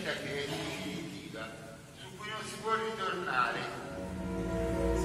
vita che è definitiva, su cui non si può ritornare.